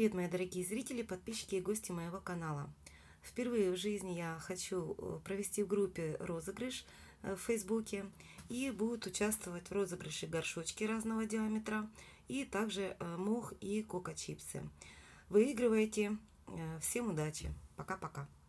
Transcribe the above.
Привет, мои дорогие зрители, подписчики и гости моего канала. Впервые в жизни я хочу провести в группе розыгрыш в Фейсбуке. И будут участвовать в розыгрыше горшочки разного диаметра. И также мох и кока-чипсы. Выигрывайте. Всем удачи. Пока-пока.